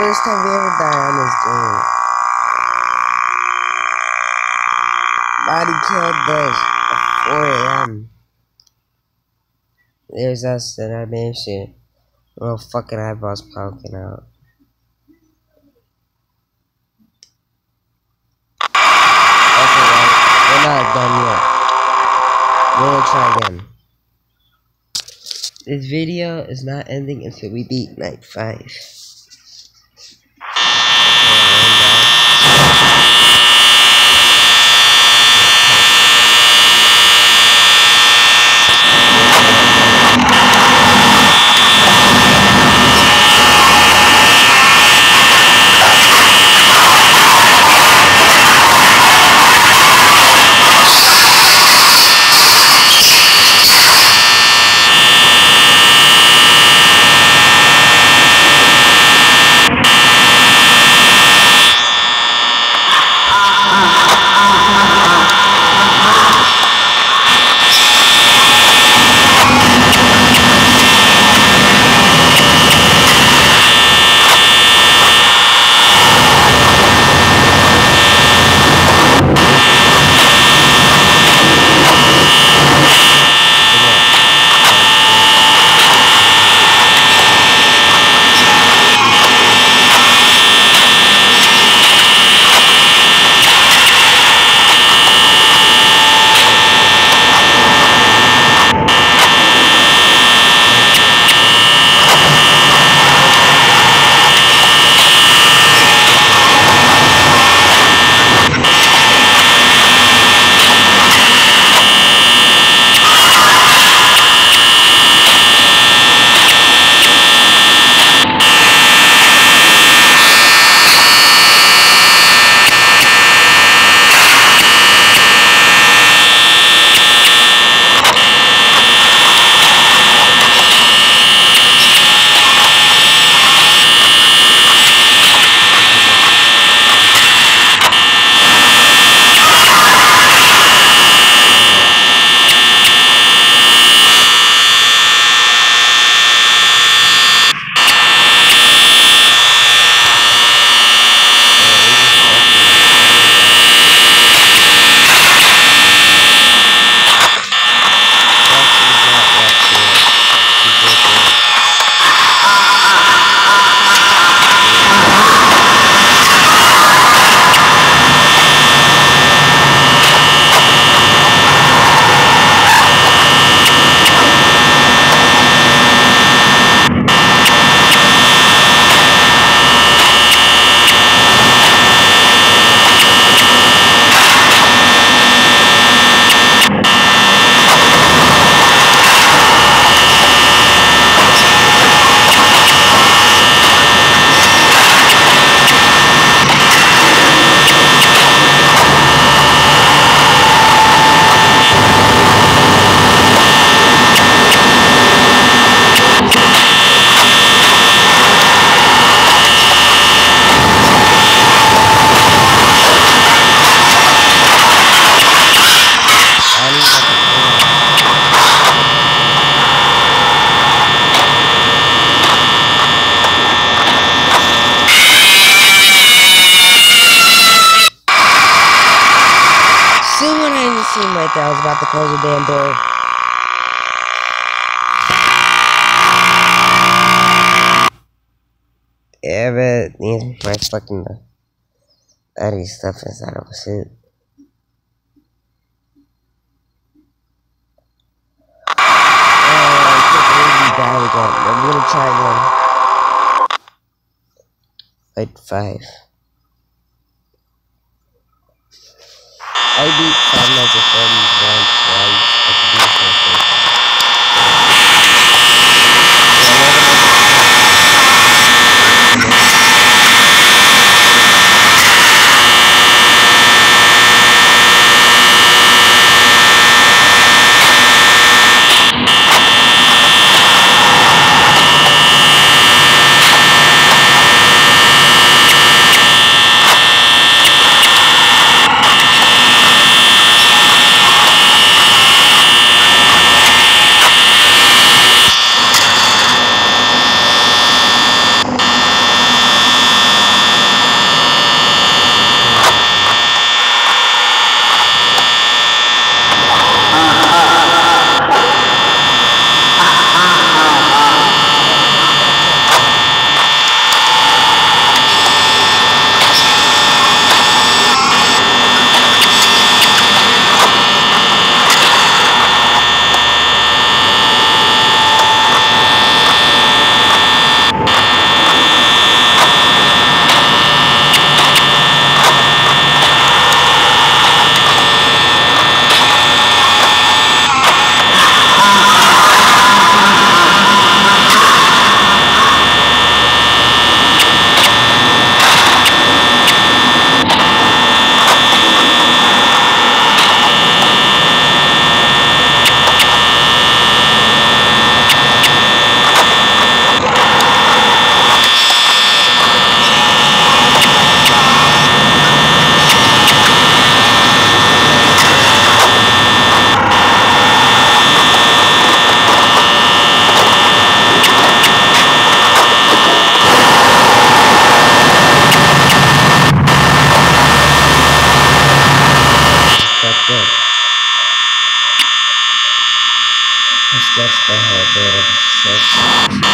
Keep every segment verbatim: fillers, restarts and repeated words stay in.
first time we ever die on this game. Body killed us at four A M There's us in our main shit. Little fucking eyeballs poking out. Okay, guys, we're not done yet. We're gonna try again. This video is not ending until we beat night five. Right there, I was about to close the damn door. Yeah, but these my fucking Eddie stuff inside of a suit. Oh, I can't believe we died again. I'm gonna try again. Like five. I beat Five Nights at Freddy's once, twice, I could do this one first. I have bit of sex.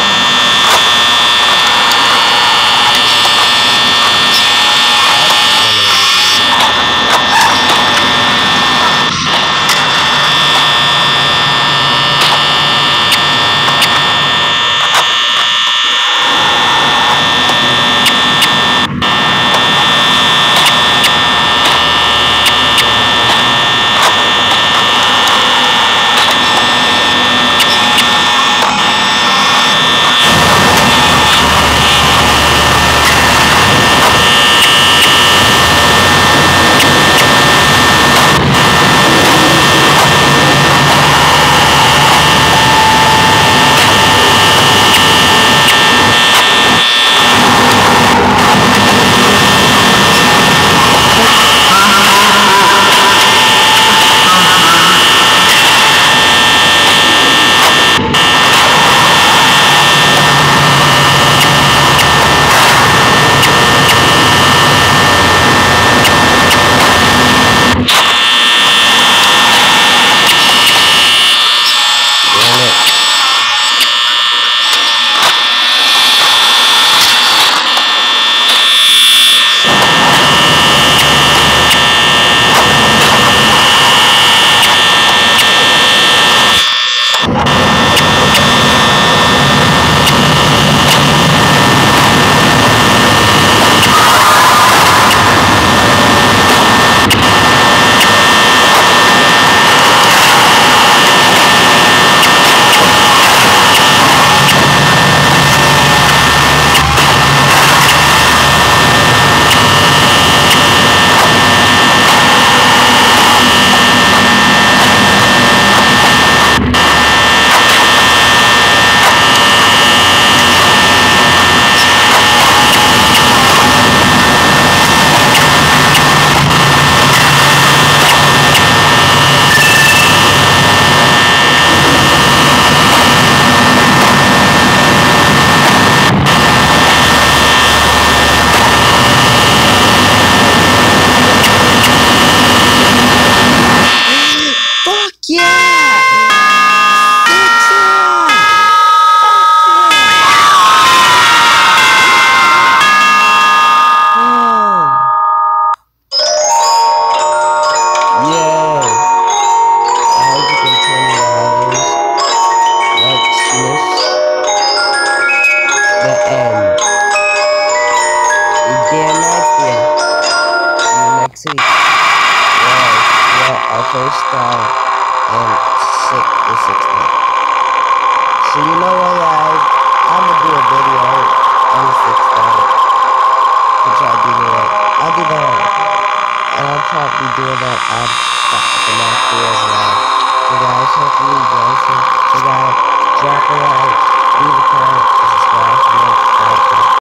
First star and six the sixteenth. So you know what, guys? I'm gonna do a video on the sixth star to try to do that. I'll do that, and I'll probably do that after the next video as well. So guys, hopefully you guys, so guys, drop a like, leave a comment, and subscribe to my channel.